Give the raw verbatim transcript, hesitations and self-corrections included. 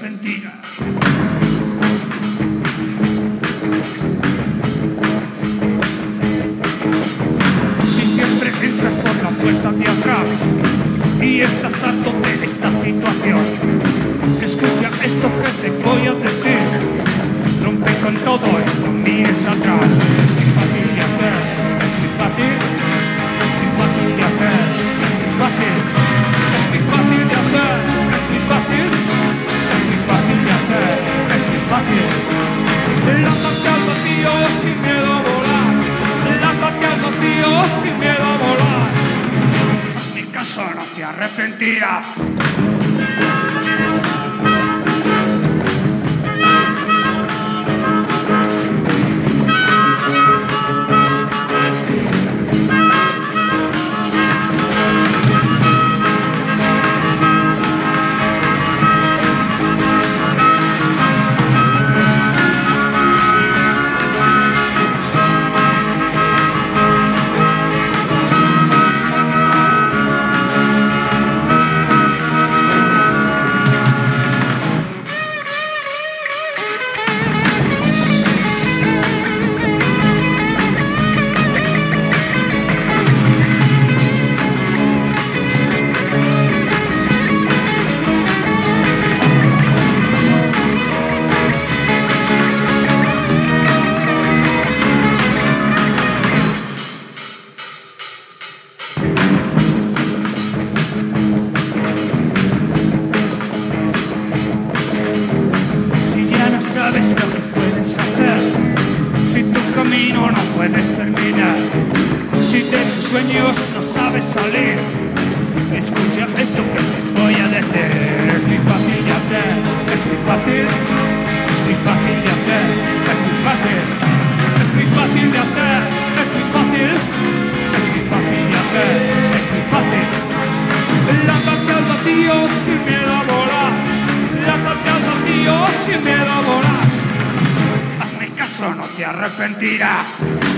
arrepentirás. Si siempre entras por la puerta de atrás y estás harto de esta situación, escucha esto que te voy a decir. Rompe con todo y no mires atrás. Es muy fácil de hacer, es muy fácil, es muy fácil de hacer, es muy fácil, es muy fácil de hacer, es muy fácil, es muy fácil de hacer, es muy fácil. Lánzate al vacío sin miedo a volar, lánzate al vacío sin miedo a volar. Hazme caso, no te arrepentirás. Sabes lo que puedes hacer, si tu camino no puedes terminar, si de tus sueños no sabes salir, escucha esto que te voy a decir. Es muy fácil de hacer, es muy fácil, es muy fácil de hacer, es muy fácil, es muy fácil de hacer, es muy fácil, es muy fácil de hacer, es muy fácil. Lánzate al vacío sin miedo a volar, lánzate al vacío sin miedo a volar. Hazme caso, no te arrepentirás.